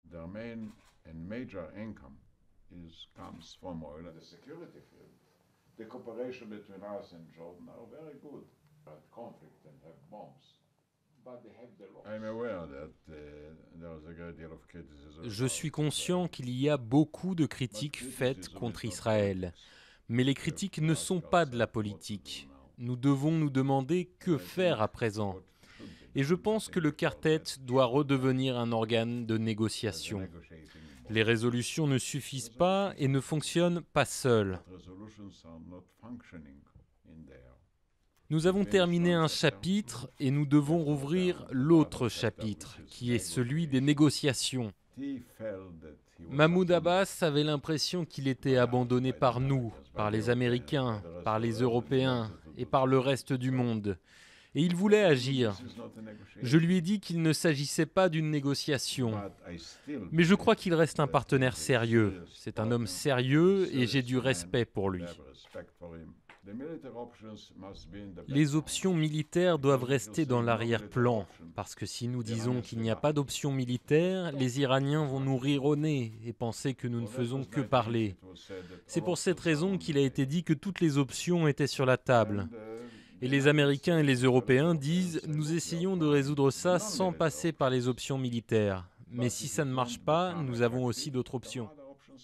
Their main and major income comes from oil and the security field. The cooperation between us and Jordan are very good. At conflict and have bombs, but they have the laws. I'm aware that there is a great deal of criticism. Je suis conscient qu'il y a beaucoup de critiques faites contre Israël, mais les critiques ne sont pas de la politique. Nous devons nous demander que faire à présent. Et je pense que le quartet doit redevenir un organe de négociation. Les résolutions ne suffisent pas et ne fonctionnent pas seules. Nous avons terminé un chapitre et nous devons rouvrir l'autre chapitre, qui est celui des négociations. Mahmoud Abbas avait l'impression qu'il était abandonné par nous, par les Américains, par les Européens et par le reste du monde. Et il voulait agir. Je lui ai dit qu'il ne s'agissait pas d'une négociation. Mais je crois qu'il reste un partenaire sérieux. C'est un homme sérieux et j'ai du respect pour lui. Les options militaires doivent rester dans l'arrière-plan, parce que si nous disons qu'il n'y a pas d'option militaire, les Iraniens vont nous rire au nez et penser que nous ne faisons que parler. C'est pour cette raison qu'il a été dit que toutes les options étaient sur la table. Et les Américains et les Européens disent « Nous essayons de résoudre ça sans passer par les options militaires. Mais si ça ne marche pas, nous avons aussi d'autres options. »